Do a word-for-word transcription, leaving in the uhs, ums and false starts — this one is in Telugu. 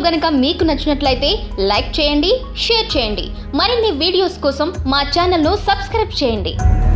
గనుక మీకు నచ్చినట్లయితే లైక్ చేయండి, షేర్ చేయండి. మరిన్ని వీడియోస్ కోసం మా ఛానల్ను సబ్స్క్రైబ్ చేయండి.